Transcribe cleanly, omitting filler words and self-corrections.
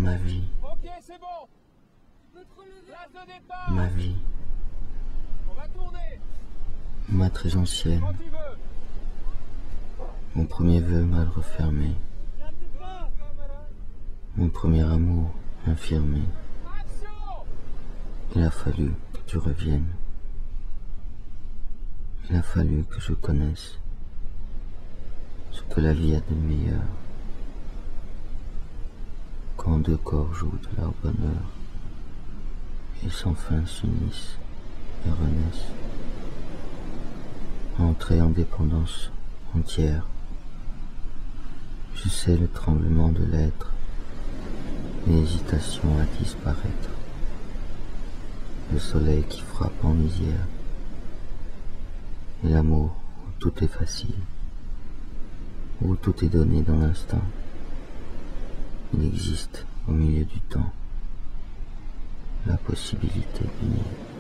Ma vie, Ok, c'est bon. Place de départ. ma vie, On va tourner. ma très ancienne, Quand tu veux. mon premier vœu mal refermé, mon premier amour infirmé. Action. Il a fallu que tu reviennes. Il a fallu que je connaisse ce que la vie a de meilleur. Quand deux corps jouent de leur bonheur et sans fin s'unissent et renaissent, entrés en dépendance entière. Je sais le tremblement de l'être, l'hésitation à disparaître, le soleil qui frappe en lisière, et l'amour où tout est facile, où tout est donné dans l'instant. Il existe au milieu du temps la possibilité d'unir.